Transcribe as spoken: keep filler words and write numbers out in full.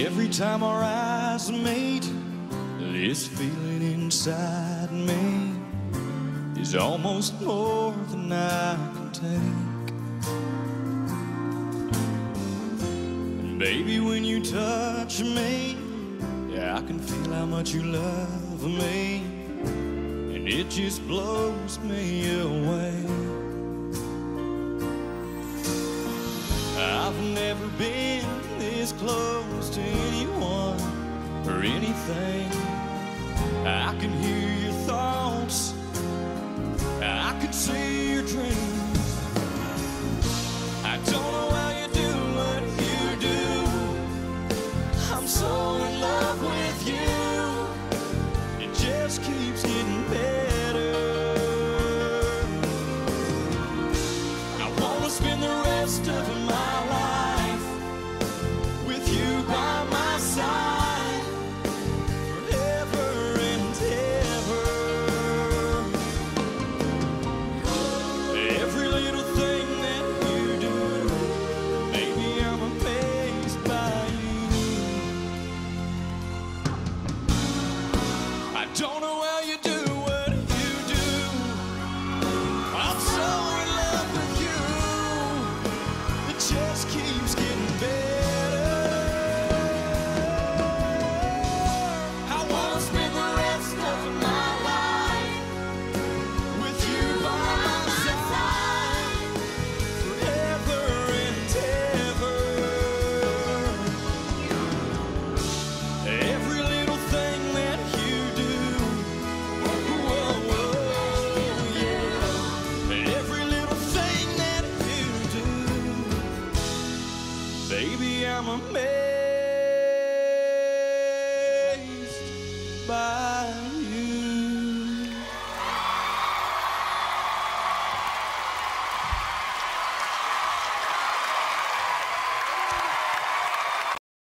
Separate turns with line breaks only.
Every time our eyes meet, this feeling inside me is almost more than I can take. And baby, when you touch me, yeah, I can feel how much you love me, and it just blows me away. I've never been this close to anyone or anything. I can hear your thoughts, I can see your dreams. I don't know how you do what you do. I'm so in love with you. It just keeps getting better. I wanna spend the rest of my life with you by my side, forever and ever. Every little thing that you do, baby, I'm amazed by you. I don't know how you do what you do. I'm so in love with you. It just keeps getting better. I wanna spend the rest of my life with you by my side, forever and ever. Every little thing that you do, whoa, whoa, yeah. Every little thing that you do, baby, I'm amazed